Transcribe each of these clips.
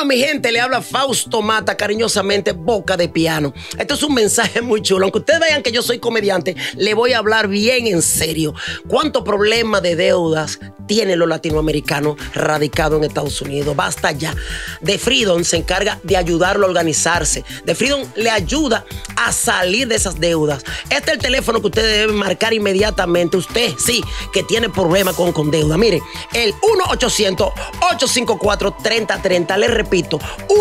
mi gente, le habla Fausto Mata, cariñosamente Boca de Piano. Esto es un mensaje muy chulo. Aunque ustedes vean que yo soy comediante, le voy a hablar bien en serio. ¿Cuántos problemas de deudas tienen los latinoamericanos radicados en Estados Unidos? Basta ya. The Freedom se encarga de ayudarlo a organizarse. The Freedom le ayuda a salir de esas deudas. Este es el teléfono que ustedes deben marcar inmediatamente. Usted, sí, que tiene problemas con deuda. Mire, el 1-800-854-3030. Les repito,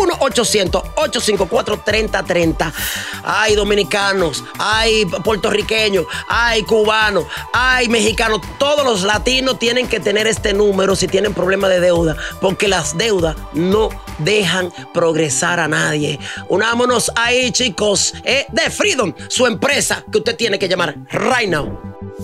1-800-854-3030. Hay dominicanos, hay puertorriqueños, hay cubanos, hay mexicanos. Todos los latinos tienen que tener este número si tienen problemas de deuda, porque las deudas no dejan progresar a nadie. Unámonos ahí, chicos. The Freedom, su empresa que usted tiene que llamar right now.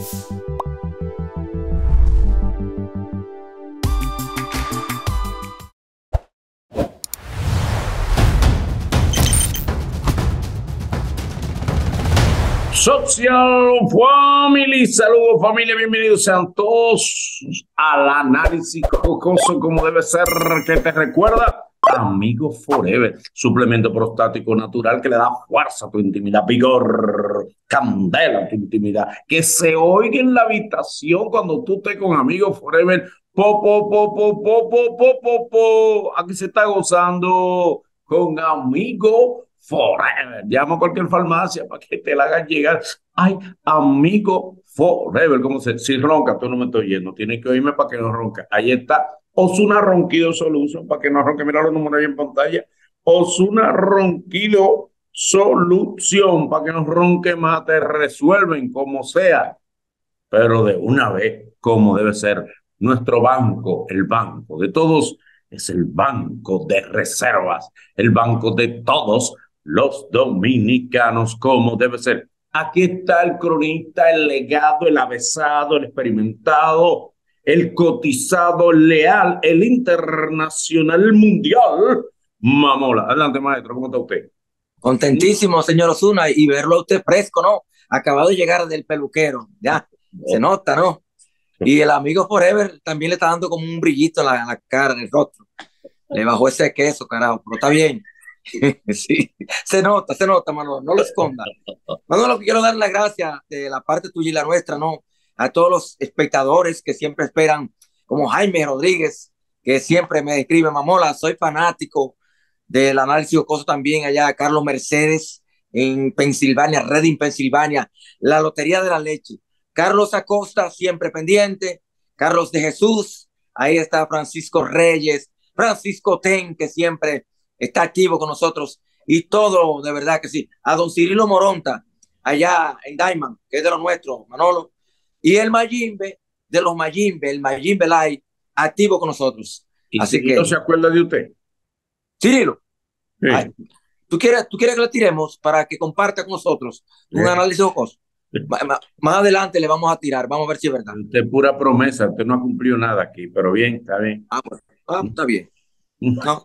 Social Family, saludos familia, bienvenidos sean todos al análisis jocoso como debe ser, que te recuerda Amigo Forever, suplemento prostático natural que le da fuerza a tu intimidad, vigor, candela a tu intimidad, que se oiga en la habitación cuando tú estés con Amigo Forever, aquí se está gozando con Amigo Forever. Llama a cualquier farmacia para que te la hagan llegar. Ay, Amigo Forever. Como si ronca, tú no me estás oyendo. Tienes que oírme para que no ronca. Ahí está. Osuna Ronquido Solution para que no ronque. Mira los números ahí en pantalla. Osuna Ronquido Solución para que no ronque más. Te resuelven como sea, pero de una vez, como debe ser. Nuestro banco, el banco de todos, es el banco de reservas, el banco de todos los dominicanos, como debe ser. Aquí está el cronista, el legado, el avesado, el experimentado, el cotizado, el leal, el internacional, el mundial. Mamola, adelante maestro, ¿cómo está usted? Contentísimo, señor Osuna, y verlo a usted fresco, ¿no? Acabado de llegar del peluquero, ya, se nota, ¿no? Y el Amigo Forever también le está dando como un brillito en la cara, en el rostro. Le bajó ese queso, carajo, pero está bien. Sí, se nota, Manolo, no lo esconda. Manolo, quiero dar las gracias de la parte tuya y la nuestra, ¿no? A todos los espectadores que siempre esperan, como Jaime Rodríguez, que siempre me escribe, Mamola, soy fanático del análisis jocoso también allá, Carlos Mercedes en Pensilvania, Reading, Pensilvania, la Lotería de la Leche. Carlos Acosta, siempre pendiente. Carlos de Jesús, ahí está Francisco Reyes, Francisco Ten, que siempre está activo con nosotros. Y todo, de verdad que sí. A don Cirilo Moronta, allá en Diamond, que es de los nuestros, Manolo. Y el Mayimbe, de los Mayimbe, el Mayimbe Light, activo con nosotros. ¿Y así Cirilo que se acuerda de usted? Cirilo, Sí. ay, ¿tú quieres que le tiremos para que comparta con nosotros un análisis jocoso? Más adelante le vamos a tirar, vamos a ver si es verdad. Usted es pura promesa, usted no ha cumplido nada aquí, pero bien, está bien. Bueno, está bien. No,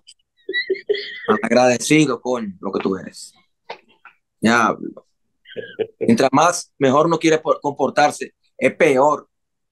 agradecido con lo que tú eres. Ya, mientras más mejor no quiere comportarse, es peor.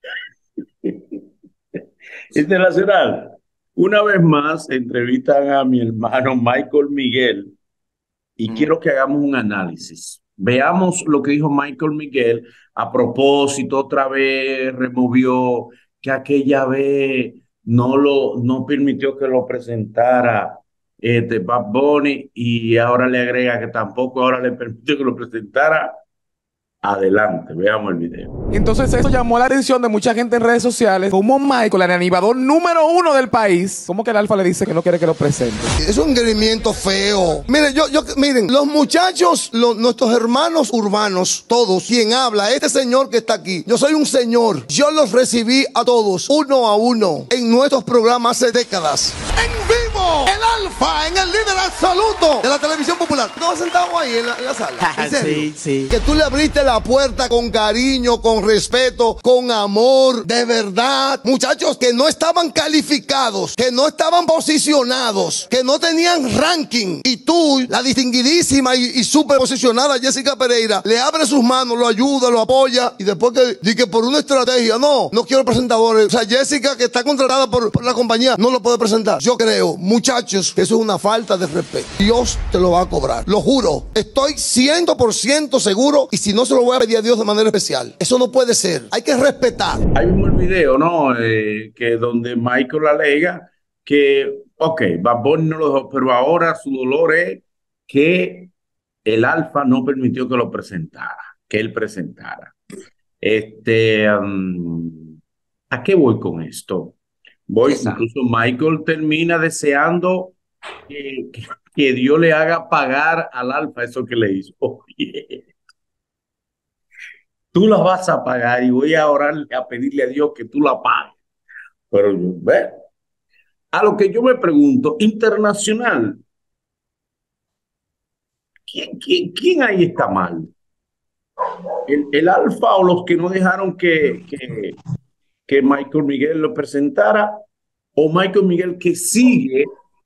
Internacional, una vez más entrevistan a mi hermano Michael Miguel y quiero que hagamos un análisis. Veamos lo que dijo Michael Miguel a propósito, otra vez removió que aquella vez no permitió que lo presentara Bad Bunny y ahora le agrega que tampoco ahora le permitió que lo presentara. Adelante, veamos el video. Entonces eso llamó la atención de mucha gente en redes sociales. Como Michael, el animador número 1 del país, ¿cómo que el Alfa le dice que no quiere que lo presente? Es un engreimiento feo. Miren, miren, los muchachos, nuestros hermanos urbanos, todos, quien habla, este señor que está aquí, yo soy un señor. Yo los recibí a todos, uno a uno, en nuestros programas hace décadas. En vivo, el Alfa, en el líder absoluto de la televisión popular. Popular. ¿No sentado ahí en la sala? ¿En serio? Sí, sí. Que tú le abriste la puerta con cariño, con respeto, con amor, de verdad. Muchachos que no estaban calificados, que no estaban posicionados, que no tenían ranking. Y tú, la distinguidísima y súper posicionada Jessica Pereira, le abre sus manos, lo ayuda, lo apoya. Y después que por una estrategia, no quiero presentadores. O sea, Jessica, que está contratada por la compañía, no lo puede presentar. Yo creo, muchachos, que eso es una falta de respeto. Dios te lo va a cobrar. Lo juro. Estoy 100% seguro. Y si no, se lo voy a pedir a Dios de manera especial. Eso no puede ser. Hay que respetar. Hay un video, ¿no? Que donde Michael alega que, ok, Bad Bunny no lo dejó, pero ahora su dolor es que el Alfa no permitió que lo presentara, que él presentara. ¿A qué voy con esto? Incluso Michael termina deseando que Dios le haga pagar al Alfa eso que le hizo. Oye, tú la vas a pagar y voy a orar, a pedirle a Dios que tú la pagues. Pero yo, ve, a lo que yo me pregunto, internacional, ¿quién ahí está mal? ¿El Alfa o los que no dejaron que Michael Miguel lo presentara? ¿O Michael Miguel que sigue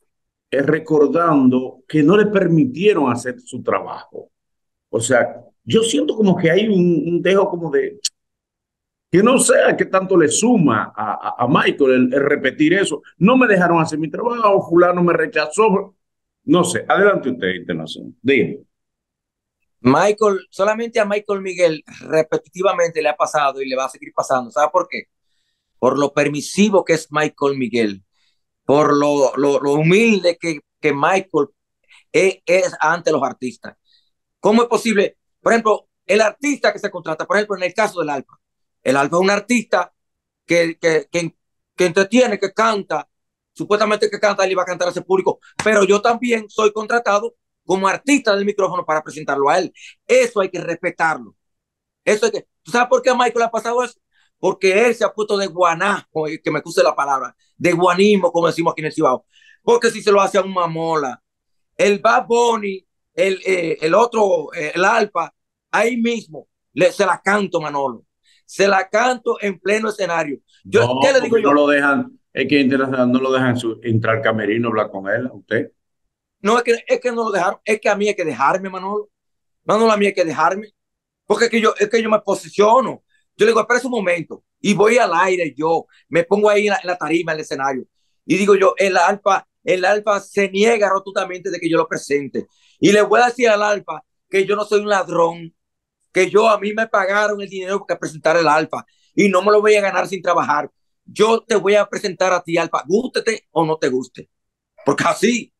recordando que no le permitieron hacer su trabajo? O sea, yo siento como que hay un dejo como de que no sé a qué tanto le suma a Michael el repetir eso. No me dejaron hacer mi trabajo, fulano me rechazó. No sé, adelante usted, Internacional. Dígame. Michael, solamente a Michael Miguel repetitivamente le ha pasado y le va a seguir pasando. ¿Sabe por qué? Por lo permisivo que es Michael Miguel, por lo humilde que Michael es ante los artistas. ¿Cómo es posible? Por ejemplo, el artista que se contrata, por ejemplo, en el caso del Alfa. El Alfa es un artista que entretiene, que canta, supuestamente que canta, él iba a cantar a ese público, pero yo también soy contratado como artista del micrófono para presentarlo a él. Eso hay que respetarlo. Eso hay que... ¿Tú sabes por qué a Michael le ha pasado eso? Porque él se ha puesto de guanajo, que me use la palabra, de guanismo, como decimos aquí en el Cibao. Porque si se lo hace a un mamola, el Bad Bunny, el otro, el Alfa, ahí mismo se la canto, Manolo. Se la canto en pleno escenario. ¿Qué le digo yo? No lo dejan, es que Internacional no lo dejan entrar al camerino, hablar con él, a usted. No, es que no lo dejaron, es que a mí hay que dejarme, Manolo. Manolo, a mí hay que dejarme. Porque es que yo me posiciono. Yo le digo, espera un momento. Y voy al aire, yo me pongo ahí en la tarima, en el escenario. Y digo yo, el Alfa se niega rotundamente de que yo lo presente. Y le voy a decir al Alfa que yo no soy un ladrón, que a mí me pagaron el dinero para presentar el Alfa y no me lo voy a ganar sin trabajar. Yo te voy a presentar a ti, Alfa, gústete o no te guste. Porque así,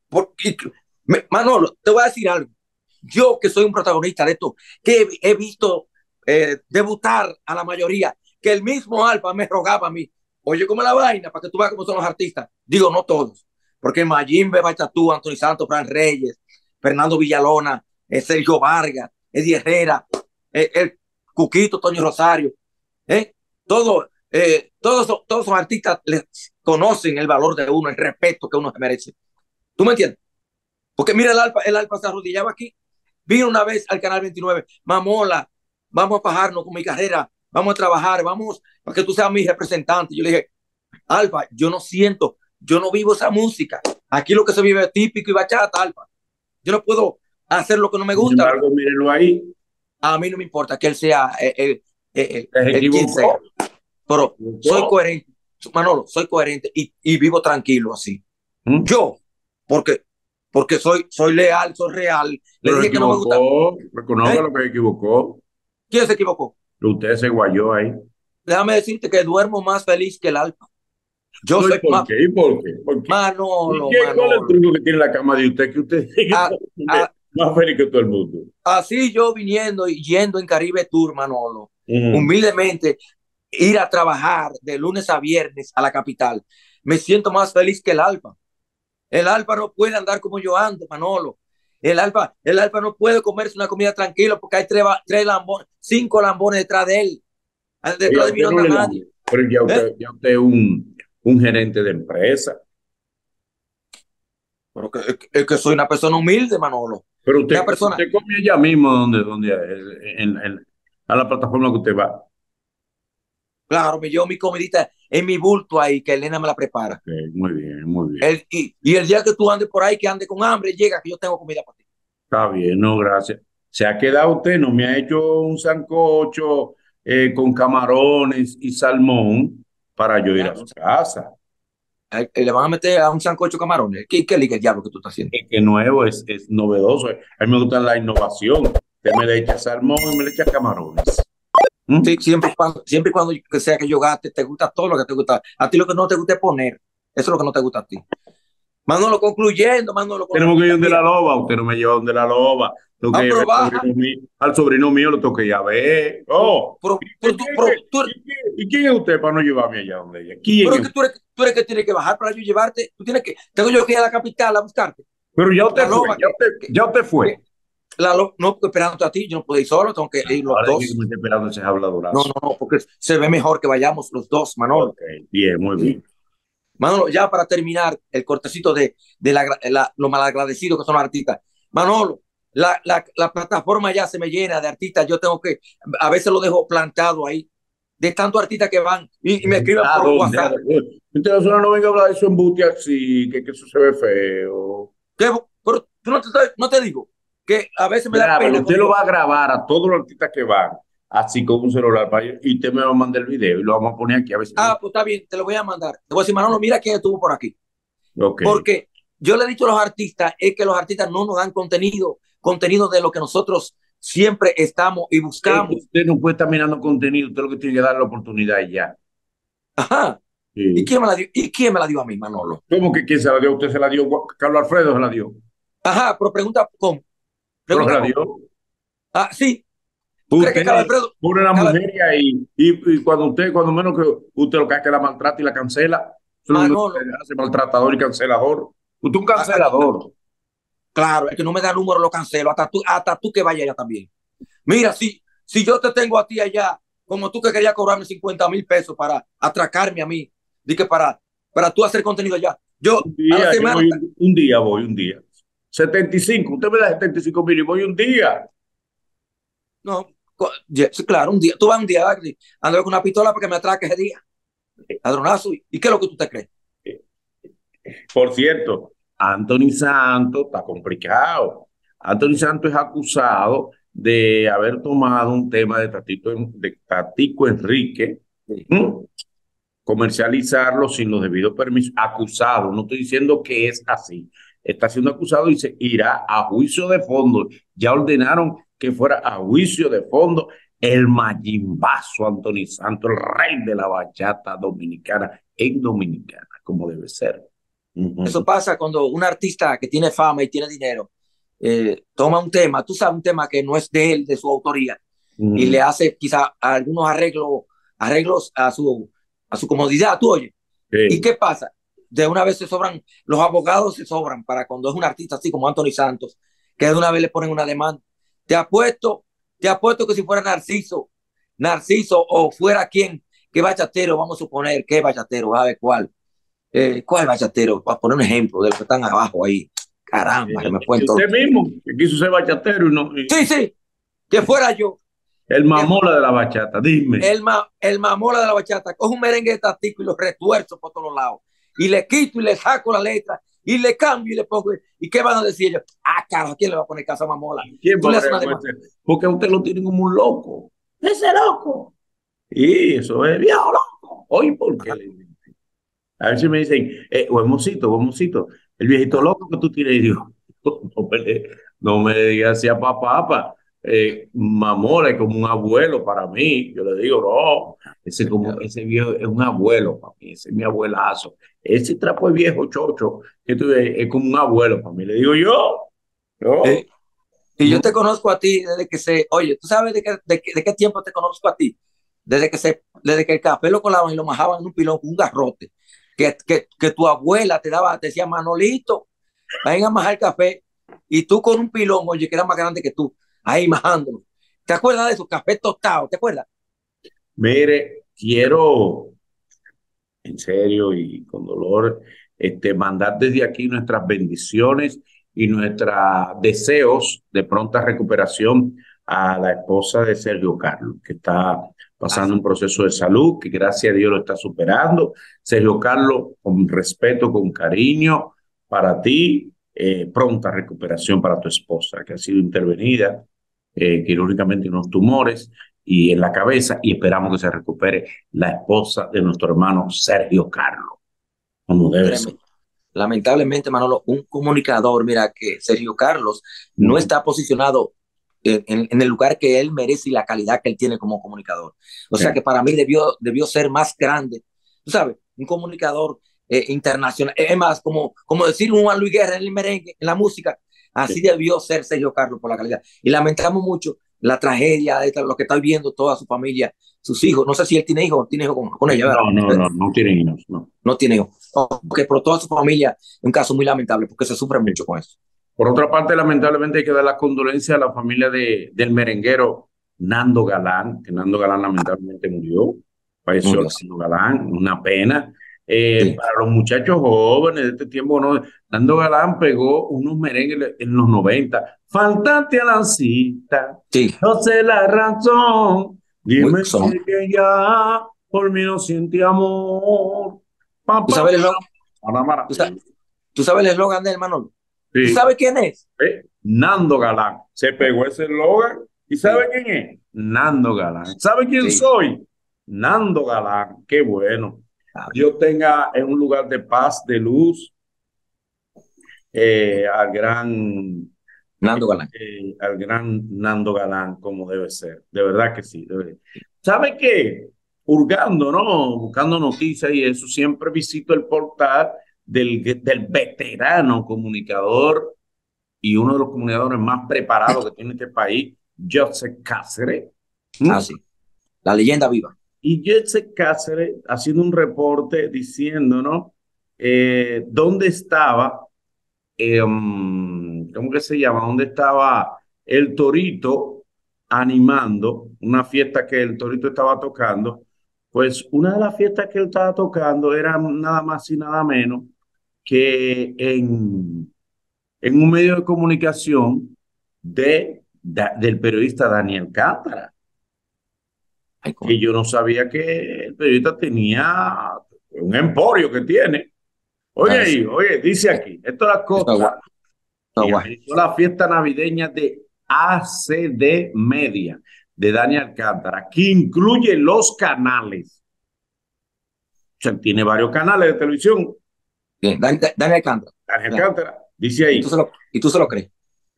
Manolo, te voy a decir algo. Yo que soy un protagonista de esto, que he visto debutar a la mayoría, que el mismo Alfa me rogaba a mí, oye, como la vaina, para que tú veas cómo son los artistas. Digo, no todos, porque Mayimbe, Bachatú, Anthony Santos, Fran Reyes, Fernando Villalona, Sergio Vargas, Eddie Herrera, el Cuquito, Toño Rosario, todos esos artistas conocen el valor de uno, el respeto que uno se merece. ¿Tú me entiendes? Porque mira, el Alfa se arrodillaba aquí, vino una vez al Canal 29, Mamola, vamos a bajarnos con mi carrera, vamos a trabajar, vamos para que tú seas mi representante. Yo le dije, Alfa, yo no siento, yo no vivo esa música. Aquí lo que se vive es típico y bachata, Alfa. Yo no puedo hacer lo que no me gusta. Sin embargo, mírenlo ahí. A mí no me importa que él sea el quien sea. Pero soy coherente, Manolo, soy coherente y vivo tranquilo así. Yo, porque soy leal, soy real. Le dije que no me gusta. Reconozca lo que se equivocó. ¿Quién se equivocó? Usted se guayó ahí. Déjame decirte que duermo más feliz que el Alfa. Yo no, soy ¿por qué? ¿Y por qué? ¿Por qué? Manolo, ¿Cuál es el truco que tiene la cama de usted? Que usted es más feliz que todo el mundo. Así yo viniendo y yendo en Caribe Tour, Manolo, humildemente, ir a trabajar de lunes a viernes a la capital, me siento más feliz que el Alfa. El Alfa no puede andar como yo ando, Manolo. El Alfa no puede comerse una comida tranquilo porque hay 5 lambones detrás de él. Detrás de mí no anda nadie. Pero ya usted es un gerente de empresa. Pero es que soy una persona humilde, Manolo. Pero Una persona, usted come allá mismo donde a la plataforma que usted va. claro, me llevo mi comidita en mi bulto ahí, que Elena me la prepara. Ok, muy bien, muy bien. Y el día que tú andes por ahí, que andes con hambre, llega que yo tengo comida para ti. Está bien, no, gracias. Se ha quedado usted, no me ha hecho un sancocho con camarones y salmón para yo ir Ya, a su casa. le van a meter a un sancocho camarones. ¿Qué liga el diablo que tú estás haciendo? Es que nuevo, es novedoso. A mí me gusta la innovación. Usted me le echa salmón y me le echa camarones. ¿Mm? Sí, siempre y cuando que sea que yo gaste, te gusta todo lo que te gusta. A ti lo que no te gusta es poner. Eso es lo que no te gusta a ti. Manolo, concluyendo, Manolo, con la Tenemos que ir cita, donde la mira, loba. Usted no me lleva donde la loba. Tengo que ah, llevar pero baja, al sobrino mío, lo tengo que ir a ver. Oh, pero, ¿y pero, tú, pero, tú, quién es usted para no llevarme allá donde ella? ¿Quién pero es es que usted? tú eres que tienes que bajar para yo llevarte. Tengo yo que ir a la capital a buscarte. Pero ya usted La fue, loba que, ya usted fue. que- no, porque esperándote a ti, yo no puedo ir solo, tengo que ir los Ahora es que dos. me está esperando ese habladorazo. No, porque se ve mejor que vayamos los dos, Manolo. Ok, bien, muy ¿Sí? bien. Manolo, ya para terminar el cortecito de lo malagradecido que son los artistas. Manolo, la plataforma ya se me llena de artistas. Yo tengo que, a veces lo dejo plantado ahí, de tantos artistas que van y me escriben ¿A por dónde? ¿A WhatsApp. dónde? Usted no venga a hablar de eso en Buti así, que eso se ve feo. Pero tú no te digo que a veces me da Grábalo, pena usted cuando lo yo. va a grabar a todos los artistas que van, así con un celular, y usted me va a mandar el video y lo vamos a poner aquí a ver si. Ah, pues está bien, te lo voy a mandar. Te voy a decir, Manolo, mira quién estuvo por aquí. Ok. Porque yo le he dicho a los artistas, es que los artistas no nos dan contenido de lo que nosotros siempre estamos y Es que buscamos. usted no puede estar mirando contenido, usted lo que tiene que dar la oportunidad y ya. Ajá. ¿Y Sí. quién me la dio? ¿Y quién me la dio a mí, Manolo? ¿Cómo que quién se la dio? Usted se la dio, Carlos Alfredo se la dio. Ajá, pero pregunta cómo. Pero se Pregunta la cómo. dio. Ah, sí. ¿Tú crees Usted que Carlos Alfredo? pone a la Carlos- mujer ahí y cuando menos que usted lo que hace es que la maltrata y la cancela. Eso es lo que Manolo, usted hace, maltratador y cancelador. Usted es un ah, ah, cancelador. claro, el que no me da número lo cancelo. Hasta tú que vayas allá también. Mira, si yo te tengo a ti allá, como tú que querías cobrarme 50,000 pesos para atracarme a mí, di que para tú hacer contenido allá. Yo Un a la día, yo semana, voy un día, voy un día. 75, usted me da 75,000 y voy un día. no, sí, claro, un día, tú vas un día, ando con una pistola para que me atraque ese día, ladronazo. ¿Y qué es lo que tú te crees? Por cierto, Anthony Santos está complicado. Anthony Santos es acusado de haber tomado un tema de Tatico Enrique, Sí. ¿m? Comercializarlo sin los debidos permisos. Acusado, no estoy diciendo que es así. Está siendo acusado y se irá a juicio de fondo. Ya ordenaron que fuera a juicio de fondo el Mayimbazo Anthony Santos, el rey de la bachata dominicana en Dominicana, como debe ser. Eso pasa cuando un artista que tiene fama y tiene dinero toma un tema, tú sabes, un tema que no es de él, de su autoría, y le hace quizá algunos arreglos a su comodidad, tú oyes. ¿Y Sí. qué pasa? De una vez los abogados se sobran para cuando es un artista así como Anthony Santos, que de una vez le ponen una demanda. Te apuesto, te apuesto que si fuera Narciso o fuera quien, que bachatero, vamos a suponer que bachatero, a ver cuál bachatero, para poner un ejemplo de los que están abajo ahí. Caramba, que me Y cuento. usted mismo, que quiso ser bachatero y no, Sí, sí, que fuera yo, el que mamola de la bachata, dime. el mamola de la bachata, cojo un merengue de tatico y lo retuerzo por todos lados. Y le quito y le saco la letra y le cambio y le pongo. ¿Y qué van a decir ellos? Ah, carajo, ¿quién le va a poner caso a mamola? ¿Quién Tú va le a haces una bregar con demanda. porque a usted lo tienen como un loco. Ese loco. Y eso es viejo loco. Oye, ¿por qué le dicen? A veces me dicen, huevosito, el viejito loco que tú tienes. Y digo, no me digas así a papá. Mamola es como un abuelo para mí. Yo le digo, no, ese viejo es un abuelo para mí, ese es mi abuelazo. Ese trapo de viejo chocho, que tú ves, es como un abuelo para mí. Le digo yo. Y yo te conozco a ti oye, ¿tú sabes de qué tiempo te conozco a ti? Desde que el café lo colaban y lo majaban en un pilón con un garrote. Que tu abuela te decía, Manolito, vayan a majar café. Y tú con un pilón, oye, que era más grande que tú, ahí majándolo. ¿Te acuerdas de esos cafés tostados? ¿Te acuerdas? Mire, quiero, en serio y con dolor, mandar desde aquí nuestras bendiciones y nuestros deseos de pronta recuperación a la esposa de Sergio Carlos, que está pasando un proceso de salud, que gracias a Dios lo está superando. Sergio Carlos, con respeto, con cariño para ti, pronta recuperación para tu esposa, que ha sido intervenida quirúrgicamente en unos tumores y en la cabeza, y esperamos que se recupere la esposa de nuestro hermano Sergio Carlos, como debe ser. Lamentablemente, Manolo, un comunicador, mira que Sergio Carlos no está posicionado en el lugar que él merece y la calidad que él tiene como comunicador. O sea que para mí debió ser más grande. Tú sabes, un comunicador internacional. Es más, como decir un Juan Luis Guerra en el merengue, en la música. Así debió ser Sergio Carlos por la calidad. Y lamentamos mucho la tragedia de lo que está viviendo toda su familia, sus hijos. No sé si él tiene hijos con ella. No tiene hijos, no. No tiene hijos. Okay, pero toda su familia es un caso muy lamentable porque se sufre mucho con eso. Por otra parte, lamentablemente hay que dar las condolencias a la familia del merenguero Nando Galán, que Nando Galán lamentablemente murió. Falleció Nando Galán, una pena. Sí. Para los muchachos jóvenes de este tiempo, ¿no? Nando Galán pegó unos merengues en los 90. Faltante a la cita, sí. No sé la razón, dime que ya por mí no siente amor. ¿Tú sabes el ¿Tú sabes el eslogan del Manolo? Sí. ¿Tú sabes quién es? Nando Galán. Se pegó ese eslogan. ¿Y sabe quién es? Nando Galán. ¿Sabe quién soy? Nando Galán. Qué bueno. Dios tenga en un lugar de paz, de luz, al gran Nando Galán. Al gran Nando Galán, como debe ser. De verdad que sí. ¿Sabe qué? Hurgando, ¿no? Buscando noticias y eso, siempre visito el portal del veterano comunicador y uno de los comunicadores más preparados que tiene este país, Joseph Cáceres. Ah, sí. La leyenda viva. Y Joseph Cáceres haciendo un reporte diciendo, ¿no? ¿Dónde estaba? ¿Cómo que se llama? ¿Dónde estaba el Torito animando una fiesta que el Torito estaba tocando? Pues una de las fiestas que él estaba tocando era nada más y nada menos que en un medio de comunicación del periodista Daniel Cántara. Que yo no sabía que el periodista tenía un emporio que tiene. Oye, dice aquí, esto es la cosa. La fiesta navideña de ACD Media de Daniel Alcántara, que incluye los canales. O sea, tiene varios canales de televisión. Bien, Daniel Alcántara. Daniel Alcántara, dice ahí. ¿Y tú se lo crees?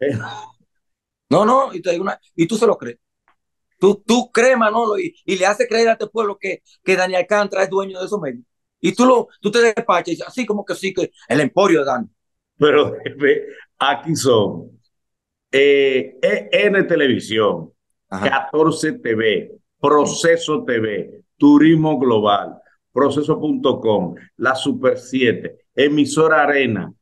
No, y tú se lo crees. Tú crees, Manolo, y le haces creer a este pueblo que Daniel Alcántara es dueño de esos medios. Y tú te despachas y dices, así como que sí, que el emporio de Dani. Pero aquí son N Televisión, ajá. 14 TV, Proceso TV, Turismo Global, Proceso.com, La Super 7, Emisora Arena,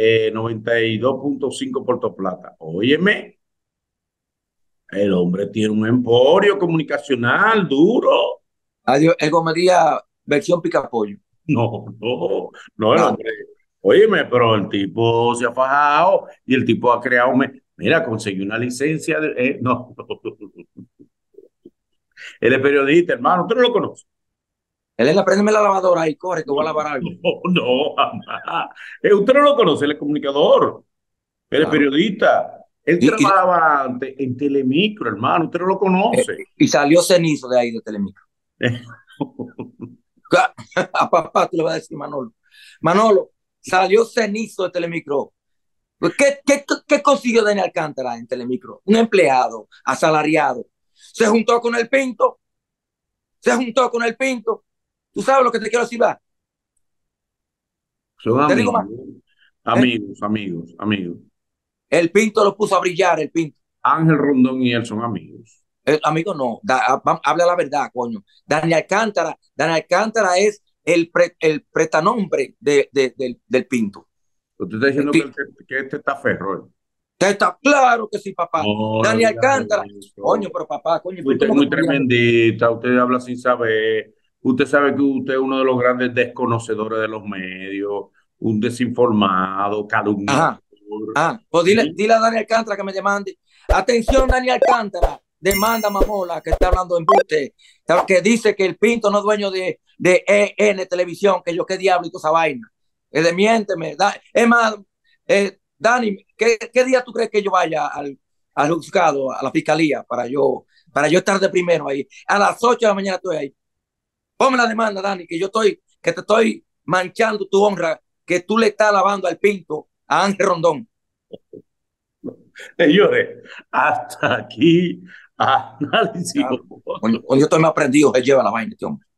92.5 Puerto Plata. Óyeme, el hombre tiene un emporio comunicacional duro. Adiós, el comedia versión picapollo. No, el hombre. Óyeme, pero el tipo se ha fajado y el tipo ha creado. Mira, consiguió una licencia. No. Él es periodista, hermano. ¿Usted no lo conoce? Él es préndeme la lavadora y corre que voy a lavar algo. No, jamás. Usted no lo conoce, él es comunicador. Él es periodista. Él trabajaba en Telemicro, hermano. Usted no lo conoce. Y salió cenizo de ahí de Telemicro. A papá tú le vas a decir, Manolo, salió cenizo de Telemicro. ¿Qué consiguió Daniel Alcántara en Telemicro? Un empleado asalariado. Se juntó con el Pinto. ¿Tú sabes lo que te quiero decir? ¿Va? Son amigos. El Pinto lo puso a brillar, el Pinto. Ángel Rondón y él son amigos. Amigo no, habla la verdad, coño. Daniel Alcántara es el pretanombre del Pinto. Usted está diciendo que este está ferro. Está claro que sí, papá. No, Daniel Alcántara. Coño, pero papá, coño. Usted es muy tremendita, usted habla sin saber. Usted sabe que usted es uno de los grandes desconocedores de los medios. un desinformado, calumniador. Pues dile a Dani Alcántara que me demande. Atención, Dani Alcántara, demanda Mamola, que está hablando en buste, que dice que el Pinto no es dueño de EN Televisión, que yo qué diablo y toda esa vaina. Miénteme. Es más, Dani, ¿qué día tú crees que yo vaya al juzgado, a la fiscalía, para yo estar de primero ahí? A las 8 de la mañana estoy ahí. Ponme la demanda, Dani, que te estoy manchando tu honra, que tú le estás lavando al Pinto a Ángel Rondón. Señores, hasta aquí análisis. Cuando yo estoy más prendido, él lleva la vaina, este hombre.